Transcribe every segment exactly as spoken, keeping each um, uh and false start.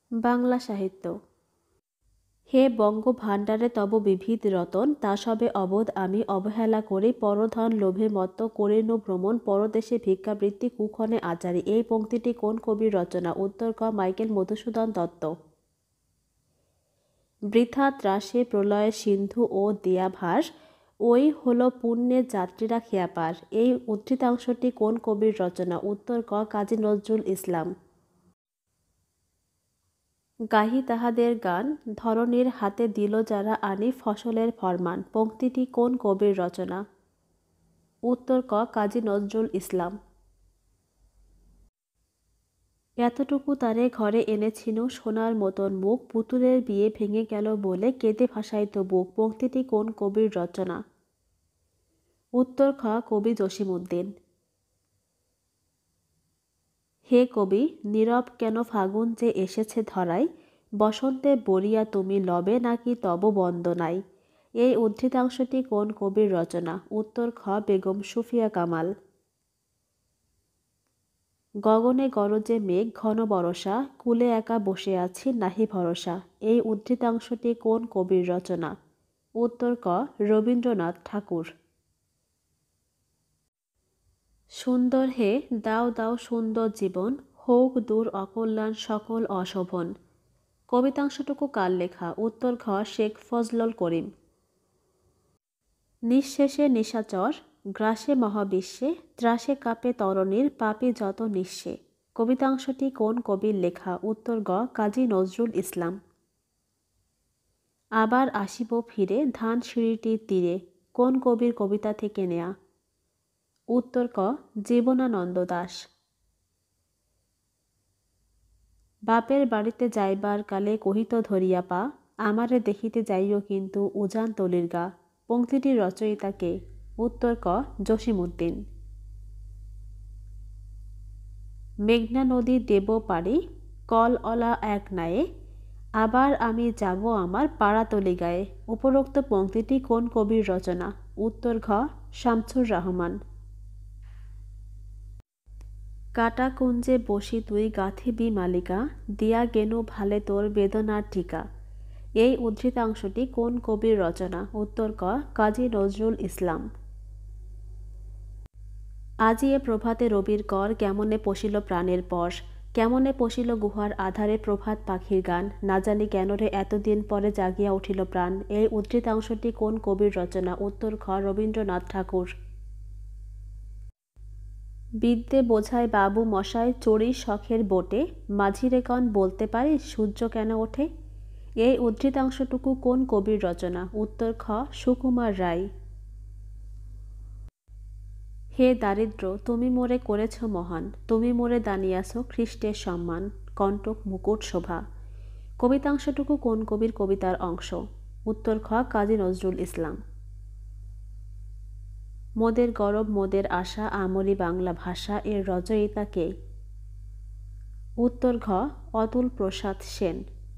বাংলা সাহিত্য। হে বঙ্গভাণ্ডারে তব বিবিধ রতন, তা সবে অবোধ আমি অবহেলা করি, পরধন লোভে মত্ত করিনু ভ্রমণ, পরদেশে ভিক্ষাবৃত্তি কুক্ষণে আচারি। এই পংক্তিটি কোন কবির রচনা? উত্তর ক মাইকেল মধুসূদন দত্ত। বৃথা ত্রাসে প্রলয়ে সিন্ধু ও দিয়াভাস, ওই হল পুণ্যের যাত্রীরা খেয়া পার। এই উদ্ধৃতাংশটি কোন কবির রচনা? উত্তর ক কাজী নজরুল ইসলাম। গাহি তাহাদের গান, ধরণীর হাতে দিল যারা আনি ফসলের ফরমান। পংক্তিটি কোন কবির রচনা? উত্তর ক কাজী নজরুল ইসলাম। এতটুকু তারে ঘরে এনেছিনু সোনার মতন মুখ, পুতুলের বিয়ে ভেঙে গেল বলে কেঁদে ভাসাইত বুক। পংক্তিটি কোন কবির রচনা? উত্তর খ কবি জসিমউদ্দিন। হে কবি, নীরব কেন ফাগুন যে এসেছে ধরায়, বসন্তে বরিয়া তুমি লবে নাকি তব বন্দনায়। এই উদ্ধৃতাংশটি কোন কবির রচনা? উত্তর খ বেগম সুফিয়া কামাল। গগনে গরজে মেঘ ঘন বরষা, কুলে একা বসে আছি নাহি ভরসা। এই উদ্ধৃতাংশটি কোন কবির রচনা? উত্তর ক রবীন্দ্রনাথ ঠাকুর। সুন্দর হে দাও দাও সুন্দর জীবন, হোক দূর অকল্যাণ সকল অশোভন। কবিতাংশটুকু কার লেখা? উত্তর ঘ শেখ ফজলুল করিম। নিঃশেষে নিশাচর, গ্রাসে মহাবিশ্বে, ত্রাসে কাপে তরণীর পাপে যত নিঃস্বে। কবিতাংশটি কোন কবির লেখা? উত্তর গ কাজী নজরুল ইসলাম। আবার আসিব ফিরে ধান সিঁড়িটির তীরে, কোন কবির কবিতা থেকে নেয়া? উত্তর ক জীবনানন্দ দাশ। বাপের বাড়িতে যাইবার কালে কহিত ধরিয়া পা, আমারে দেখিতে যাইও কিন্তু উজান তলির গা। পংক্তিটির রচয়িতা কে? উত্তর ক জসিমউদ্দিন। মেঘনা নদী দেব পারি, কল অলা এক নায়ে, আবার আমি যাব আমার পাড়াতলি গায়ে। উপরোক্ত পংক্তিটি কোন কবির রচনা? উত্তর ঘ শামসুর রাহমান। কাটা কুঞ্জে বসি তুই গাঁথিবি মালিকা, দিয়া গেনু ভালে তোর বেদনার টিকা। এই উদ্ধৃতাংশটি কোন কবির রচনা? উত্তর ক কাজী নজরুল ইসলাম। আজি এ প্রভাতে রবির কর, কেমনে পশিল প্রাণের পর, কেমনে পশিল গুহার আধারে প্রভাত পাখির গান, না জানি কেন রে এতদিন পরে জাগিয়া উঠিল প্রাণ। এই উদ্ধৃতাংশটি কোন কবির রচনা? উত্তর খ রবীন্দ্রনাথ ঠাকুর। বিদ্যে বোঝায় বাবু মশাই চড়ি শখের বোটে, মাঝিরে কন বলতে পারিস সূর্য কেন ওঠে। এই উদ্ধৃতাংশটুকু কোন কবির রচনা? উত্তর খ সুকুমার রায়। হে দারিদ্র তুমি মোরে করেছ মহান, তুমি মোরে দানিয়াছ খ্রিস্টের সম্মান, কণ্টক মুকুট শোভা। কবিতাংশটুকু কোন কবির কবিতার অংশ? উত্তর খ কাজী নজরুল ইসলাম। মোদের গরব মোদের আশা আমরি বাংলা ভাষা, এর রচয়িতা কে? উত্তর ঘ অতুল প্রসাদ সেন।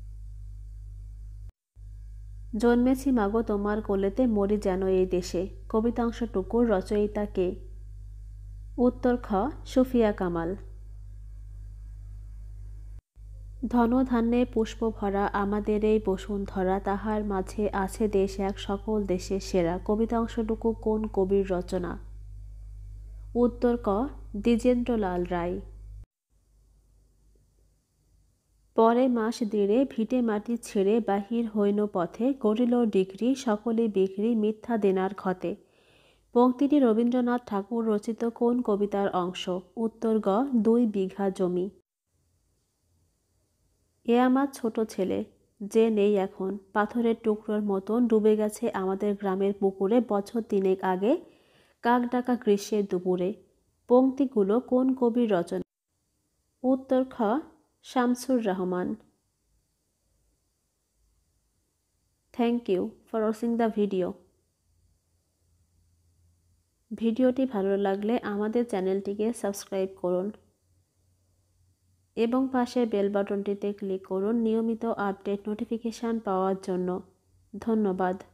জন্মেছি মাগো তোমার কোলেতে, মরি যেন এই দেশে। কবিতাংশটুকুর রচয়িতা কে? উত্তর খ সুফিয়া কামাল। ধনধান্যে পুষ্প ভরা আমাদের এই বসুন্ধরা, তাহার মাঝে আছে দেশ এক সকল দেশের সেরা। কবিতাংশটুকু কোন কবির রচনা? উত্তর ক দ্বিজেন্দ্রলাল রায়। পরে মাস দেড়ে ভিটে মাটি ছেড়ে বাহির হইন পথে, করিল ডিগ্রি সকলে বিক্রি মিথ্যা দেনার ক্ষতে। পংক্তিটি রবীন্দ্রনাথ ঠাকুর রচিত কোন কবিতার অংশ? উত্তর গ দুই বিঘা জমি। এ আমার ছোট ছেলে, যে নেই এখন, পাথরের টুকরোর মতন ডুবে গেছে আমাদের গ্রামের পুকুরে বছর তিনেক আগে, কাক ডাকা গ্রীষ্মের দুপুরে। পংক্তিগুলো কোন কবির রচনা? উত্তর খ Shamsur Rahman. Thank you for watching the video. ভিডিওটি ভালো লাগলে আমাদের চ্যানেলটিকে সাবস্ক্রাইব করুন এবং পাশের বেল বাটনটিতে ক্লিক করুন নিয়মিত আপডেট নোটিফিকেশান পাওয়ার জন্য। ধন্যবাদ।